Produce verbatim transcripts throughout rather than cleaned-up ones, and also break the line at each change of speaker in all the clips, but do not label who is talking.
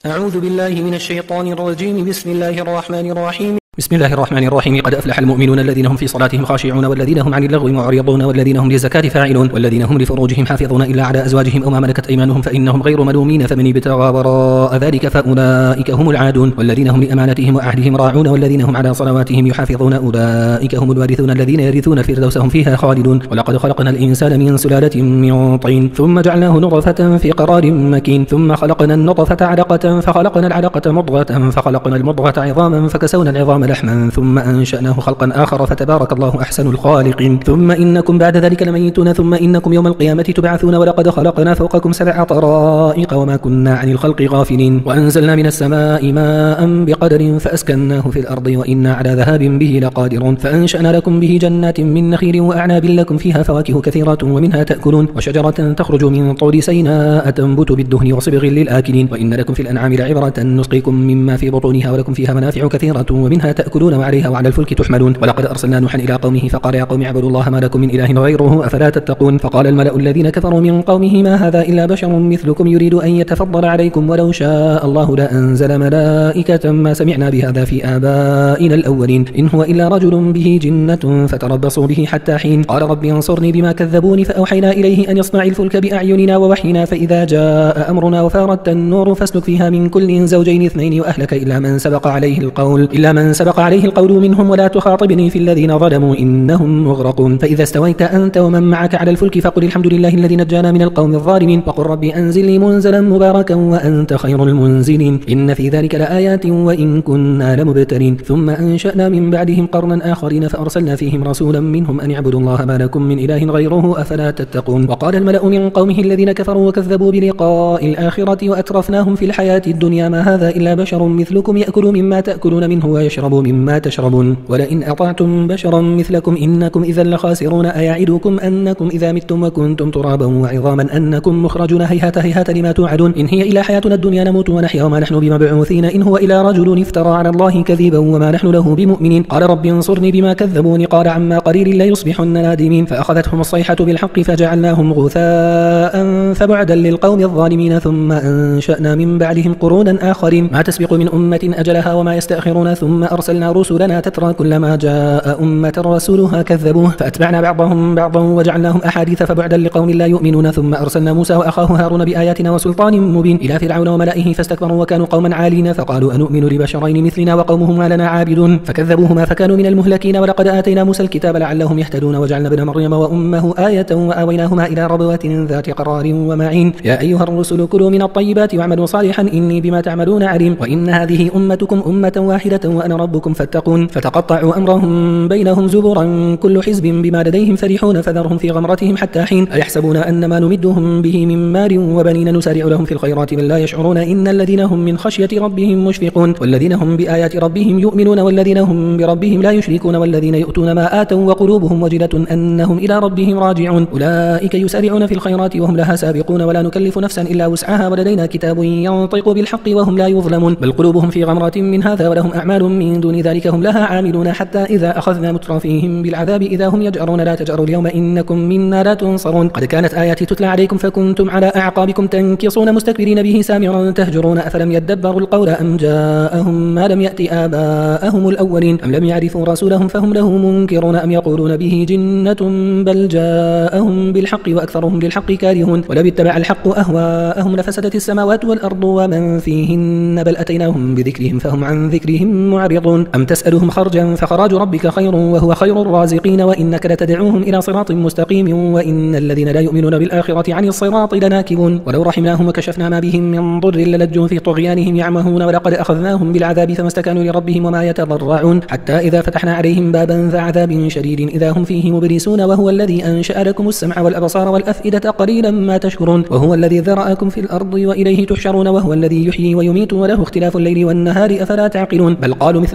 أعوذ بالله من الشيطان الرجيم. بسم الله الرحمن الرحيم. بسم الله الرحمن الرحيم. قد أفلح المؤمنون الذين هم في صلاتهم خاشعون والذين هم عن اللغو معرضون والذين هم للزكاة فاعلون والذين هم لفروجهم حافظون إلا على أزواجهم أو ما ملكت أيمانهم فإنهم غير ملومين فمن ابتغى وراء ذلك فأولئك هم العادون والذين هم لأمانتهم وعهدهم راعون والذين هم على صلواتهم يحافظون أولئك هم الوارثون الذين يرثون الفردوس هم فيها خالدون. ولقد خلقنا الإنسان من سلالة من طين ثم جعلناه نطفة في قرار مكين ثم خلقنا النطفة علقة فخلقنا العلقة مضغة فخلقنا المضغة عظاما فكسونا العظام لحما ثم أنشأناه خلقا آخر فتبارك الله أحسن الخالقين. ثم إنكم بعد ذلك لميتون ثم إنكم يوم القيامة تبعثون. ولقد خلقنا فوقكم سبع طرائق وما كنا عن الخلق غافلين وأنزلنا من السماء ماء بقدر فأسكناه في الأرض وإنا على ذهاب به لقادرون. فأنشأنا لكم به جنات من نخيل وأعناب لكم فيها فواكه كثيرة ومنها تأكلون وشجرة تخرج من طور سيناء تنبت بالدهن وصبغ للآكلين. وإن لكم في الأنعام لعبرة نسقيكم مما في بطونها ولكم فيها منافع كثيرة ومنها تأكلون وعليها وعلى الفلك تحملون. ولقد أرسلنا نوحا إلى قومه فقال يا قوم اعبدوا الله ما لكم من إله غيره أفلا تتقون. فقال الملأ الذين كفروا من قومه ما هذا إلا بشر مثلكم يريد أن يتفضل عليكم ولو شاء الله لأنزل ملائكة ما سمعنا بهذا في آبائنا الأولين إن هو إلا رجل به جنة فتربصوا به حتى حين. قال رب انصرني بما كذبوني فأوحينا إليه أن يصنع الفلك بأعيننا ووحينا فإذا جاء أمرنا وفارت النور فاسلك فيها من كل زوجين اثنين وأهلك إلا من سبق عليه القول إلا من سبق عليه القول منهم ولا تخاطبني في الذين ظلموا إنهم مغرقون. فإذا استويت أنت ومن معك على الفلك فقل الحمد لله الذي نجانا من القوم الظالمين وقل ربي أنزلني منزلا مباركا وأنت خير المنزلين إن في ذلك لآيات وإن كنا لمبتلين. ثم أنشأنا من بعدهم قرنا آخرين فأرسلنا فيهم رسولا منهم أن اعبدوا الله ما لكم من إله غيره أفلا تتقون. وقال الملأ من قومه الذين كفروا وكذبوا بلقاء الآخرة وأترفناهم في الحياة الدنيا ما هذا إلا بشر مثلكم يأكل مما تأكلون منه ويشرب مما تشربون ولئن أطعتم بشرا مثلكم إنكم إذا لخاسرون. أيعدكم أنكم إذا متم وكنتم ترابا وعظاما أنكم مخرجون هيهات هيهات لما توعدون إن هي إلا حياتنا الدنيا نموت ونحيا وما نحن بمبعوثين إن هو إلا رجل افترى على الله كذبا وما نحن له بمؤمنين. قال رب انصرني بما كذبوني قال عما قليل لا يصبحن نادمين. فأخذتهم الصيحة بالحق فجعلناهم غثاء فبعدا للقوم الظالمين. ثم أنشأنا من بعدهم قرونا آخرين ما تسبق من أمة أجلها وما يستأخرون. ثم أرسلنا رسلنا تترى كلما جاء أمة رسولها كذبوه فأتبعنا بعضهم بعضا وجعلناهم أحاديث فبعدا لقوم لا يؤمنون. ثم أرسلنا موسى وأخاه هارون بآياتنا وسلطان مبين إلى فرعون وملئه فاستكبروا وكانوا قوما عالين فقالوا أنؤمن لبشرين مثلنا وقومهما لنا عابدون فكذبوهما فكانوا من المهلكين. ولقد آتينا موسى الكتاب لعلهم يهتدون وجعلنا ابن مريم وأمه آية وآويناهما إلى ربوة ذات قرار ومعين. يا أيها الرسل كلوا من الطيبات واعملوا صالحا إني بما تعملون عليم. وإن هذه أمتكم أمة واحدة وأنا ربكم فاتقون. فتقطعوا أمرهم بينهم زبرا كل حزب بما لديهم فرحون فذرهم في غمرتهم حتى حين. أيحسبون أن ما نمدهم به من مال وبنين نسارع لهم في الخيرات بل لا يشعرون إن الذين هم من خشية ربهم مشفقون والذين هم بآيات ربهم يؤمنون والذين هم بربهم لا يشركون والذين يؤتون ما آتوا وقلوبهم وجلة أنهم إلى ربهم راجعون. أولئك يسارعون في الخيرات وهم لها سابقون ولا نكلف نفسا إلا وسعها ولدينا كتاب ينطق بالحق وهم لا يظلمون بل قلوبهم في غمرة من هذا ولهم أعمال من دون ذلك هم لها عاملون حتى إذا أخذنا مترفيهم بالعذاب إذا هم يجأرون لا تجأروا اليوم إنكم منا لا تنصرون. قد كانت آياتي تتلى عليكم فكنتم على أعقابكم تنكصون مستكبرين به سامرا تهجرون أفلم يدبروا القول أم جاءهم ما لم يأت آباءهم الأولين أم لم يعرفوا رسولهم فهم له منكرون أم يقولون به جنة بل جاءهم بالحق وأكثرهم للحق كارهون. ولو اتبع الحق أهواءهم لفسدت السماوات والأرض ومن فيهن بل أتيناهم بذكرهم فهم عن ذكرهم معرضون. أم تسألهم خرجا فخراج ربك خير وهو خير الرازقين وإنك لتدعوهم إلى صراط مستقيم وإن الذين لا يؤمنون بالآخرة عن الصراط لناكبون. ولو رحمناهم وكشفنا ما بهم من ضر للجوا في طغيانهم يعمهون ولقد أخذناهم بالعذاب فما استكانوا لربهم وما يتضرعون حتى إذا فتحنا عليهم بابا ذا عذاب شديد إذا هم فيه مبلسون. وهو الذي أنشأ لكم السمع والأبصار والأفئدة قليلا ما تشكرون. وهو الذي ذرأكم في الأرض وإليه تحشرون. وهو الذي يحيي ويميت وله اختلاف الليل والنهار أفلا تعقلون. بل قالوا مثل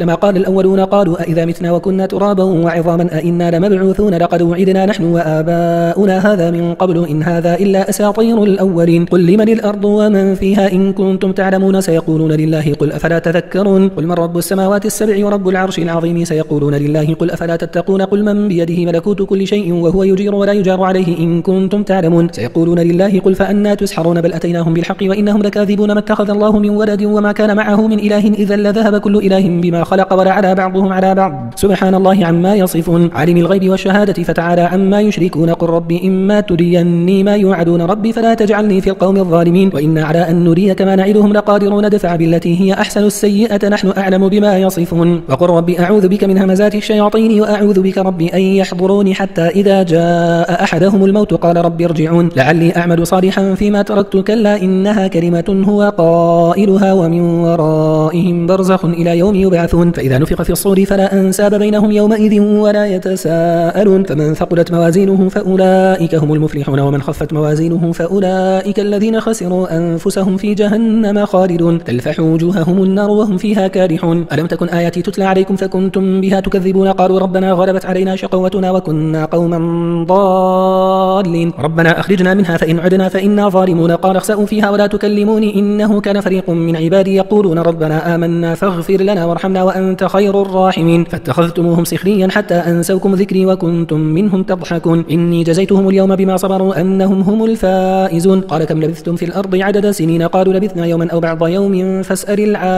مثل ما قال الأولون قالوا أإذا متنا وكنا ترابا وعظاما أإنا لمبعوثون لقد وعدنا نحن وآباؤنا هذا من قبل إن هذا إلا أساطير الأولين قل لمن الأرض ومن فيها إن كنتم تعلمون سيقولون لله قل أفلا تذكرون قل من رب السماوات السبع ورب العرش العظيم سيقولون لله قل أفلا تتقون قل من بيده ملكوت كل شيء وهو يجير ولا يجار عليه إن كنتم تعلمون سيقولون لله قل فأنا تسحرون بل أتيناهم بالحق وإنهم لكاذبون ما اتخذ الله من ولد وما كان معه من إله إذا لذهب كل إله بما خلق ولا على بعضهم على بعض سبحان الله عما يصفون عالم الغيب والشهادة فتعالى عما يشركون قل رب إما تريني ما يوعدون ربي فلا تجعلني في القوم الظالمين وإنا على أن نريك ما نعدهم لقادرون دفع بالتي هي أحسن السيئة نحن أعلم بما يصفون وقل رب أعوذ بك من همزات الشياطين وأعوذ بك ربي أن يحضروني حتى إذا جاء أحدهم الموت قال رب ارجعون لعلي أعمل صالحا فيما تركت كلا إنها كلمة هو قائلها ومن ورائهم برزخ إلى يوم يبعثون فإذا نفخ في الصور فلا أنساب بينهم يومئذ ولا يتساءلون فمن ثقلت موازينه فأولئك هم المفلحون ومن خفت موازينه فأولئك الذين خسروا أنفسهم في جهنم خالدون تلفح وجوههم النار وهم فيها كارحون ألم تكن آياتي تتلى عليكم فكنتم بها تكذبون قالوا ربنا غلبت علينا شقوتنا وكنا قوما ضالين ربنا أخرجنا منها فإن عدنا فإنا ظالمون قال اخسأوا فيها ولا تكلموني إنه كان فريق من عبادي يقولون ربنا آمنا فاغفر لنا وارحمنا وأنت خير الراحمين فاتخذتموهم سخريا حتى أنسوكم ذكري وكنتم منهم تضحكون إني جزيتهم اليوم بما صبروا أنهم هم الفائزون قال كم لبثتم في الأرض عدد سنين قالوا لبثنا يوما أو بعض يوم فاسأل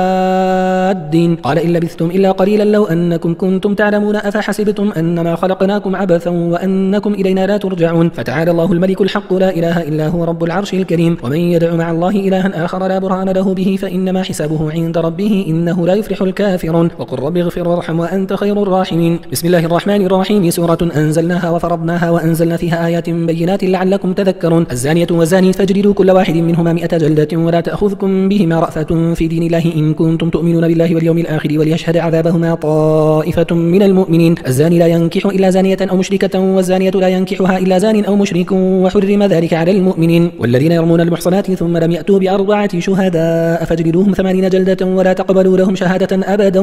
العادين قال إن لبثتم إلا قليلا لو أنكم كنتم تعلمون أفحسبتم أنما خلقناكم عبثا وأنكم إلينا لا ترجعون فتعالى الله الملك الحق لا إله إلا هو رب العرش الكريم ومن يدع مع الله إلها آخر لا برهان له به فإنما حسابه عند ربه إنه لا يفلح الكافرون وقل رب اغفر وارحم وأنت خير الراحمين بسم الله الرحمن الرحيم سورة أنزلناها وفرضناها وأنزلنا فيها آيات بينات لعلكم تذكرون الزانية والزاني فاجلدوا كل واحد منهما مئة جلدة ولا تأخذكم بهما رأفة في دين الله إن كنتم تؤمنون بالله واليوم الآخر وليشهد عذابهما طائفة من المؤمنين الزاني لا ينكح إلا زانية أو مشركة والزانية لا ينكحها إلا زان أو مشرك وحرم ذلك على المؤمنين والذين يرمون المحصنات ثم لم يأتوا بأربعة شهداء فاجلدوهم ثمانين جلدة ولا تقبلوا لهم شهادة أبدا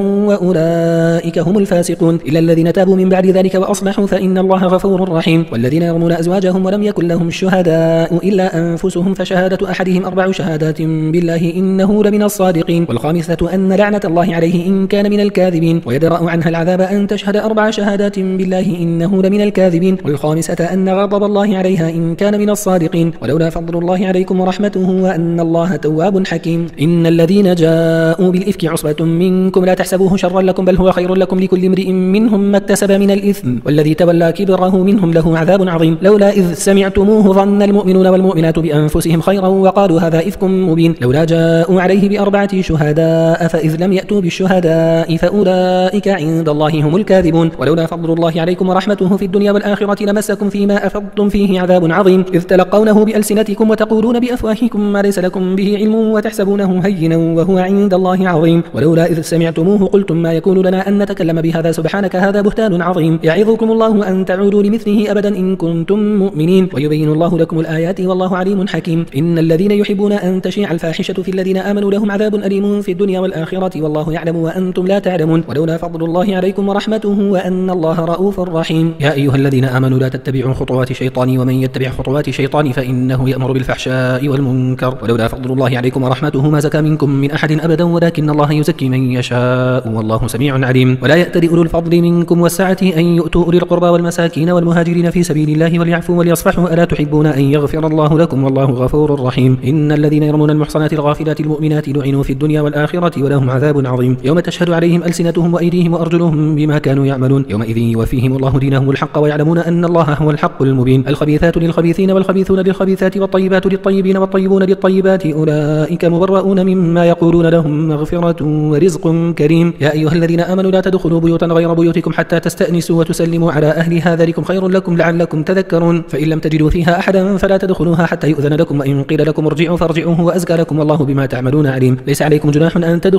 وأولئك هم الفاسقون إلا الذين تابوا من بعد ذلك وأصلحوا فإن الله غفور رحيم والذين يرمون أزواجهم ولم يكن لهم الشهداء إلا أنفسهم فشهادة أحدهم أربع شهادات بالله إنه لمن الصادقين والخامسة أن لعنة الله عليه إن كان من الكاذبين ويدرأ عنها العذاب أن تشهد أربع شهادات بالله إنه لمن الكاذبين والخامسة أن غضب الله عليها إن كان من الصادقين ولولا فضل الله عليكم ورحمته وأن الله تواب حكيم إن الذين جاءوا بالإفك عصبة منكم لا تحسبوه شرا لكم بل هو خير لكم لكل امرئ منهم ما اكتسب من الإثم والذي تولى كبره منهم له عذاب عظيم لولا إذ سمعتموه ظن المؤمنون والمؤمنات بأنفسهم خيرا وقالوا هذا إفك مبين لولا جاءوا عليه بأربعة شهداء فإذ لم يأتوا بالشهداء فأولئك عند الله هم الكاذبون ولولا فضل الله عليكم ورحمته في الدنيا والآخرة لمسكم فيما أفضتم فيه عذاب عظيم إذ تلقونه بألسنتكم وتقولون بأفواهكم ما ليس لكم به علم وتحسبونه هينا وهو عند الله عظيم ولولا إذ سمعتموه قلتم ما يكون لنا أن نتكلم بهذا سبحانك هذا بهتان عظيم يعظكم الله أن تعودوا لمثله أبدا إن كنتم مؤمنين ويبين الله لكم الآيات والله عليم حكيم إن الذين يحبون أن تشيع الفاحشة في الذين آمنوا لهم عذاب أليم في الدنيا والآخرة والله يعلم وأنتم لا تعلمون ولولا فضل الله عليكم ورحمته وأن الله رؤوف رحيم يا أيها الذين آمنوا لا تتبعوا خطوات الشيطان ومن يتبع خطوات الشيطان فإنه يأمر بالفحشاء والمنكر ولولا فضل الله عليكم ورحمته ما زكى منكم من أحد أبدا ولكن الله يزكي من يشاء والله سميع عليم ولا يأتل أولو الفضل منكم والسعة أن يؤتوا أولي القربى والمساكين والمهاجرين في سبيل الله وليعفوا وليصفحوا ألا تحبون أن يغفر الله لكم والله غفور رحيم إن الذين يرمون المحصنات الغافلات المؤمنات لعنوا في الدنيا والآخرة ولهم عذاب عظيم يوم تشهد عليهم ألسنتهم وأيديهم وأرجلهم بما كانوا يعملون يومئذ يوفيهم الله دينهم الحق ويعلمون أن الله هو الحق المبين الخبيثات للخبيثين والخبيثون للخبيثات والطيبات للطيبين والطيبون للطيبات أولئك مبرؤون مما يقولون لهم مغفرة ورزق كريم يا أيها الذين آمنوا لا تدخلوا بيوتا غير بيوتكم حتى تستأنسوا وتسلموا على أهلها ذلكم خير لكم لعلكم تذكرون فإن لم تجدوا فيها أحدا فلا تدخلوها حتى يؤذن لكم وإن قيل لكم ارجعوا فارجعوا هو أزكى لكم والله بما تعملون عليم ليس عليكم جناح أن تدخلوا بيوتا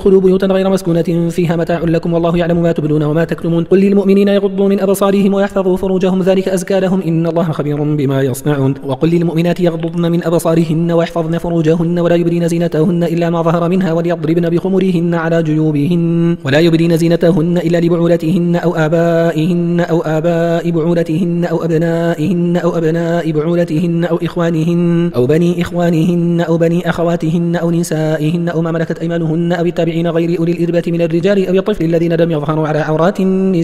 بيوتا غير مسكونة فيها متاع لكم والله يعلم ما تبدون وما تكتمون قل للمؤمنين يغضوا من أبصارهم ويحفظوا فروجهم ذلك أزكى لهم إن الله خبير بما يصنعون وقل للمؤمنات يغضضن من أبصارهن ويحفظن فروجهن ولا يبدين زينتهن إلا ما ظهر منها وليضربن بخمرهن على جيوبهن ولا يبدين زينتهن إلا لبعولتهن أو آبائهن أو آباء بعولتهن أو أبنائهن أو أبناء بعولتهن أو إخوانهن أو بني إخوانهن أو بني أخواتهن أو نسائهن أو ما ملكت أيمانهن أو التابعين غير أولي الإربة من الرجال أو الطفل الذين لم يظهروا على عورات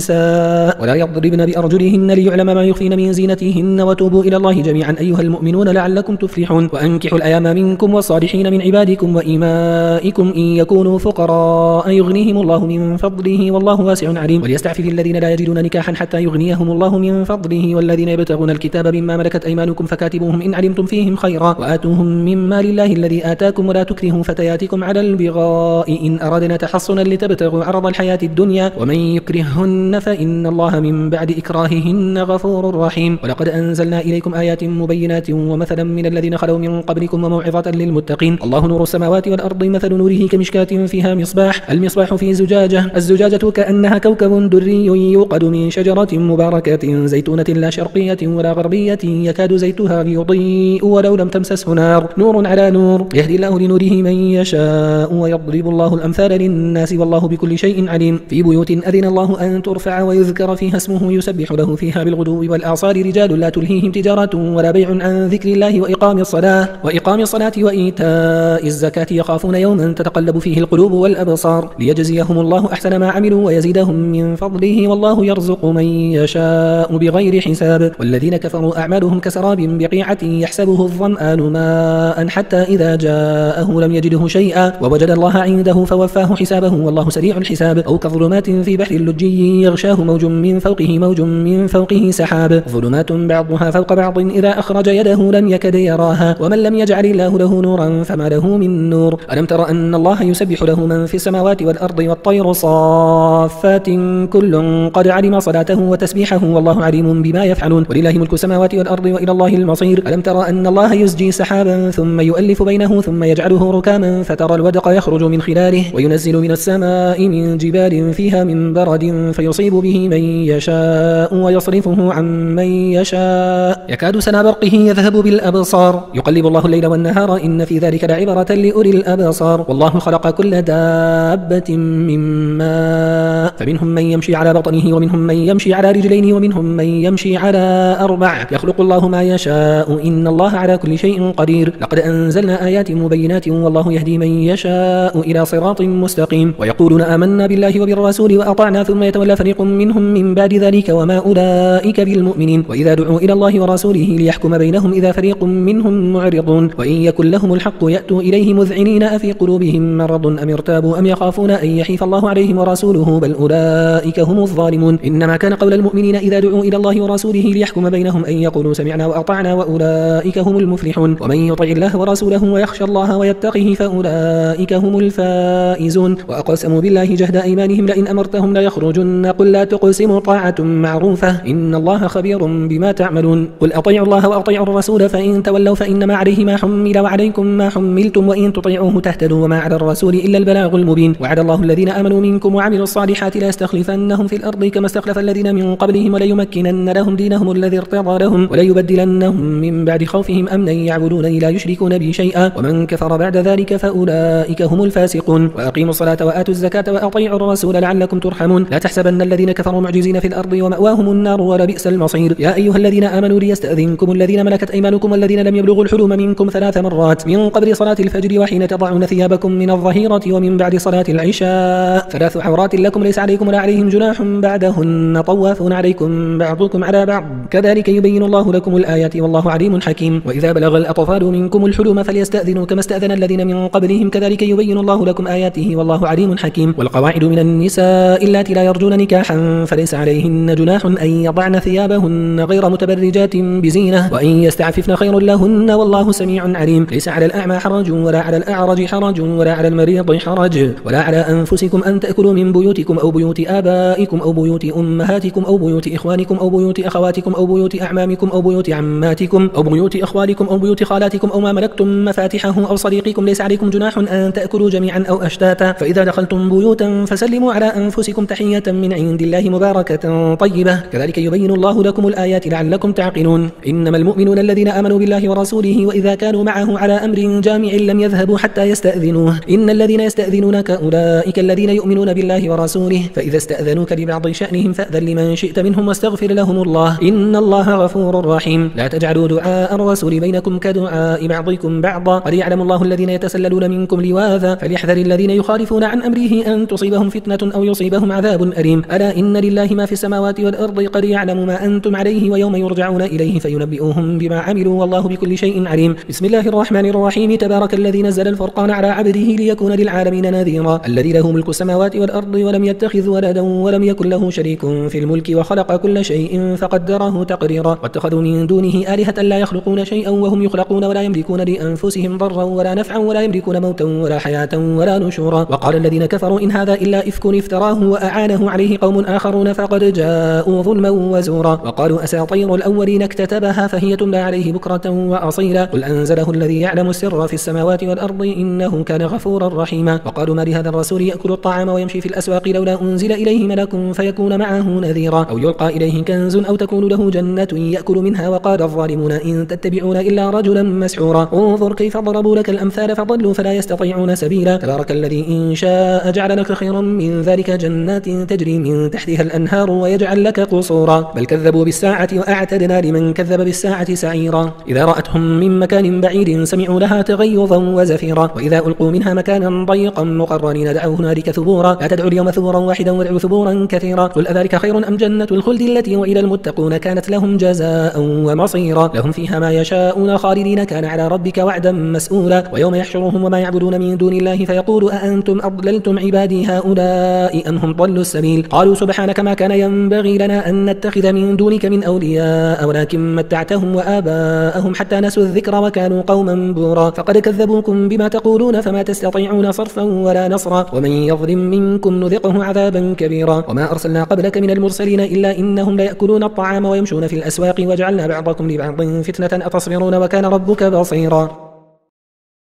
النساء ولا يضربن بأرجلهن ليعلم ما يخفين من زينتهن وتوبوا إلى الله جميعا أيها المؤمنون لعلكم تفلحون وأنكحوا الأيام منكم والصالحين من عبادكم وإمائكم إن يكونوا فقراء يغنيهم الله من فضله والله واسع عليم وليستعفف الذين لا يجدون نكاحا حتى يغنيهم الله من فضله والذين يبتغون الكتاب مما ملكت أيمانكم فكاتبوهم إن علمتم فيهم خيرا وآتوهم مما لله الذي آتاكم ولا تكرهوا فتياتكم على البغاء إن أردنا تحصنا لتبتغوا عرض الحياة الدنيا ومن يكرههن فإن الله من بعد إكراههن غفور رحيم ولقد أنزلنا إليكم آيات مبينات ومثلا من الذين خلوا من قبلكم وموعظة للمتقين الله نور السماوات والأرض مثل نوره كمشكاة فيها مصباح المصباح في زجاجة الزجاجة كأنها كوكب دري يوقد من شجرة مباركة زيتونة لا شرقية ولا غربية يكاد زيتها يضيء ولو لم تمسسه نار نور على نور يهدي الله لنوره من يشاء ويضرب الله الأمثال للناس والله بكل شيء عليم في بيوت أذن الله أن ترفع ويذكر فيها اسمه يسبح له فيها بالغدو والآصال رجال لا تلهيهم تجارة ولا بيع عن ذكر الله وإقام الصلاة وإقام الصلاة وإيتاء الزكاة يخافون يوما تتقلب فيه القلوب والأبصار ليجزيهم الله أحسن ما عملوا ويزيدهم من فضله والله يرزق من يشاء بغير حساب والذين كفروا أعمالهم كسراب بقيعة يحسبه الظمآن ماء حتى إذا جاءه لم يجده شيئا ووجد الله عنده فوفاه حسابه والله سريع الحساب أو كظلمات في بحر اللجي يغشاه موج من فوقه موج من فوقه سحاب ظلمات بعضها فوق بعض إذا أخرج يده لم يكد يراها ومن لم يجعل الله له نورا فما له من نور ألم تر أن الله يسبح له من في السماوات والأرض والطير صافات كل قد علم صلاته وتسبيحه والله عليم بما يفعلون ولله ملك السماوات والأرض وإلى الله المصير ألم تر أن الله يزجي سحابا ثم يؤلف بينه ثم يجعله ركاما فترى الودق يخرج من خلاله وينزل من السماء من جبال فيها من برد فيصيب به من يشاء ويصرفه عن من يشاء يكاد سنا برقه يذهب بالأبصار يقلب الله الليل والنهار إن في ذلك لعبرة لأولي الأبصار والله خلق كل دابة من ماء فمنهم من يمشي على بطنه ومنهم من يمشي على رجلين ومنهم من يمشي على أربع يخلق الله ما يشاء إن الله على كل شيء قدير لقد أنزلنا آيات مبينات والله يهدي من يشاء إلى صراط مستقيم ويقولون آمنا بالله وبالرسول وأطعنا ثم يتولى فريق منهم من بعد ذلك وما أولئك بالمؤمنين وإذا دعوا إلى الله ورسوله ليحكم بينهم إذا فريق منهم معرضون وإن يكن لهم الحق يأتوا إليه مذعنين أفي قلوبهم مرض أم ارتابوا أم يخافون أن يحيف الله عليهم ورسوله بل أولئك هم الظالمون إنما كان قول المؤمنين إذا دعوا إلى الله ورسوله ليحكم بينهم أن يقولوا سمعنا وأطعنا وأولئك هم المفلحون ومن يطع الله ورسوله ويخشى الله ويتقه فأولئك هم الفائزون وأقسموا بالله جهد أيمانهم لئن أمرتهم ليخرجن قل لا تقسموا طاعة معروفة إن الله خبير بما تعملون قل أطيعوا الله وأطيعوا الرسول فإن تولوا فإنما عليه ما حمل وعليكم ما حملتم وإن تطيعوه تهتدوا وما على الرسول إلا البلاغ المبين وعد الله الذين آمنوا منكم وعملوا الصالحات ليستخلفنهم في الأرض كما استخلف الذين من قبلهم وليمكنن لهم دينهم الذي ارتضى لهم وليبدلنهم من بعد خوفهم أمنا يعبدونني لا يشركون بي شيئا ومن كفر بعد ذلك فأولئك هم الفاسقون وأقيموا الصلاة وآتوا الزكاة وأطيعوا الرسول لعلكم ترحمون لا تحسبن الذين كفروا معجزين في الأرض ومأواهم النار ولبئس المصير يا أيها الذين آمنوا ليستأذنكم الذين ملكت أيمانكم والذين لم يبلغوا الحلم منكم ثلاث مرات من قبل صلاة الفجر وحين تضعون ثيابكم من الظهيرة ومن بعد صلاة العشاء ثلاث عورات لكم ليس عليكم ولا عليهم جناح بعدهن طوافون عليكم بعضكم على بعض كذلك يبين الله لكم الآيات والله عليم حكيم وإذا بلغ الأطفال منكم الحلم فليستأذنوا كما استأذن الذين من قبلهم كذلك يبين الله لكم آياته والله عليم حكيم والقواعد من النساء اللاتي لا يرجون نكاحا فليس عليهن جناح أن يضعن ثيابهن غير متبرجات بزينة وإن يستعففن خير لهن والله سميع عليم ليس على الأعمى حرج ولا على الأعرج حرج ولا على المريض حرج ولا على أنفسكم أن تأكلوا من بيوتكم أو بيوت آبائكم أو بيوت أمهاتكم أو بيوت إخوانكم أو بيوت أخواتكم أو بيوت أعمامكم أو بيوت عماتكم أو بيوت أخوالكم أو بيوت خالاتكم أو ما ملكتم مفاتحه أو صديقكم ليس عليكم جناح أن تأكلوا جميعا أو أشتاتا سبيلا. فإذا دخلتم بيوتا فسلموا على أنفسكم تحية من عند الله مباركة طيبة كذلك يبين الله لكم الآيات لعلكم تعقلون. إنما المؤمنون الذين آمنوا بالله ورسوله وإذا كانوا معه على أمر جامع لم يذهبوا حتى يستأذنوه إن الذين يستأذنونك أولئك الذين يؤمنون بالله ورسوله فإذا استأذنوك لبعض شأنهم فأذن لمن شئت منهم واستغفر لهم الله إن الله غفور رحيم. لا تجعلوا دعاء الرسول بينكم كدعاء بعضكم بعضا قد يعلم الله الذين يتسللون منكم لواذا فليحذر الذين يخالفون عن أمره أن تصيبهم فتنة أو يصيبهم عذاب أليم. ألا إن لله ما في السماوات والأرض قد يعلم ما أنتم عليه ويوم يرجعون إليه فينبئهم بما عملوا والله بكل شيء عليم. بسم الله الرحمن الرحيم. تبارك الذي نزل الفرقان على عبده ليكون للعالمين نذيرا الذي له ملك السماوات والأرض ولم يتخذ ولدا ولم يكن له شريك في الملك وخلق كل شيء فقدره تقديرا واتخذوا من دونه آلهة لا يخلقون شيئا وهم يخلقون ولا يملكون لأنفسهم ضرا ولا نفعا ولا يملكون موتا ولا حياة ولا نشورا. وقال الذين كفروا إن هذا إلا إفك افتراه وأعانه عليه قوم آخرون فقد جاءوا ظلما وزورا. وقالوا أساطير الأولين اكتتبها فهي تملى عليه بكرة وأصيلا قل أنزله الذي يعلم السر في السماوات والأرض إنه كان غفورا رحيما. وقالوا ما لهذا الرسول يأكل الطعام ويمشي في الأسواق لولا أنزل إليه ملك فيكون معه نذيرا أو يلقى إليه كنز أو تكون له جنة يأكل منها. وقال الظالمون إن تتبعون إلا رجلا مسحورا انظر كيف ضربوا لك الأمثال فضلوا فلا يستطيعون سبيلا. تبارك الذي إن شاء جعل لك خيرا من ذلك جنات تجري من تحتها الأنهار ويجعل لك قصورا بل كذبوا بالساعة وأعتدنا لمن كذب بالساعة سعيرا. إذا رأتهم من مكان بعيد سمعوا لها تغيظا وزفيرا وإذا ألقوا منها مكانا ضيقا مقرنين دعوا هنالك ثبورا لا تدعوا اليوم ثبورا واحدا وادعوا ثبورا كثيرا قل أذلك خير أم جنة الخلد التي وعد المتقون كانت لهم جزاء ومصيرا لهم فيها ما يشاءون خالدين كان على ربك وعدا مسؤولا. ويوم يحشرهم وما يعبدون من دون الله فيقول أأنتم أضللتم عبادي هؤلاء أم هم ضلوا السبيل قالوا سبحانك ما كان ينبغي لنا أن نتخذ من دونك من أولياء ولكن متعتهم وآباءهم حتى نسوا الذكر وكانوا قوما بورا فقد كذبوكم بما تقولون فما تستطيعون صرفا ولا نصرا ومن يظلم منكم نذقه عذابا كبيرا. وما أرسلنا قبلك من المرسلين إلا إنهم ليأكلون الطعام ويمشون في الأسواق وجعلنا بعضكم لبعض فتنة أتصبرون وكان ربك بصيرا.